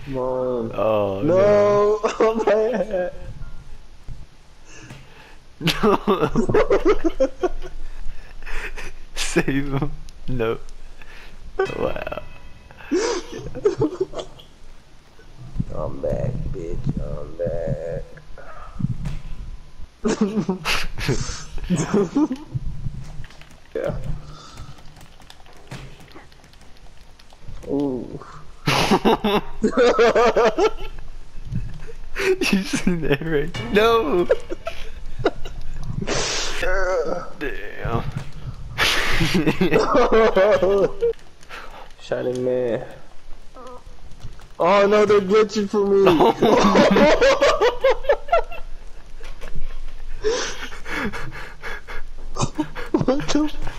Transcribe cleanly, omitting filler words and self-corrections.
Come on. Oh No! Oh my head. no. Save him. No. Wow. I'm back, bitch. I'm back. Yeah. Ooh. You seen that right? No! Damn. Shining man. Oh no, they're glitching for me. What the